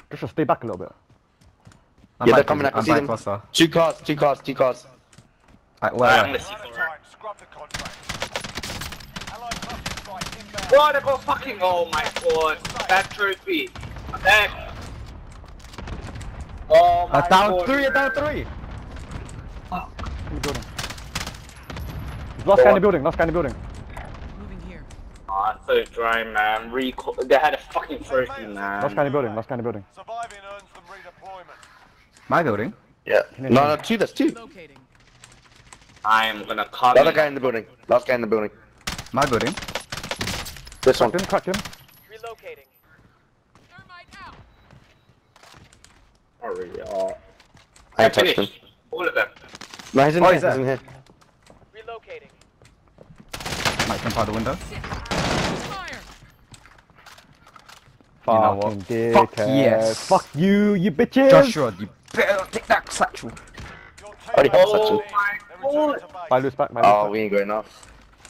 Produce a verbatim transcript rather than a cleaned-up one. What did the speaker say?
Just stay back a little bit. I'm Yeah, they're back, coming, I can I'm see back them. faster. Two cars, two cars, two cars. Alright, I'm where? gonna see for her. Scrub the contract. Allied cluster strike inbound. What? I got fucking. Oh my god. That trophy. That. Oh my Uh, down god. three, down three! In the building. Last guy in the building, last guy in the building. Moving here. Oh, I'm so dry, man. Recall. They had a fucking trophy, man. Last guy in the building, last guy in the building. Surviving earns them redeployment. My building? Yeah. No, no, two, there's two. Locating. I'm gonna come. The other in. guy in the building. Last guy in the building. My building? This one. Cracked him, cracked him. Relocating. Thermite out. Not really. Oh. I I ain't touched him. finished. All of them. No, he's in Oh, here, he's he's there. in here. Relocating. Might jump out the window. Fire. You know what? Fucking dickhead. Fuck yes. Fuck you, you bitches. Joshua, you better take that satchel. Your Already teammates have such Oh a- my they're returning god. to base. Bye, loose back, bye, Oh, loose back. we ain't going off.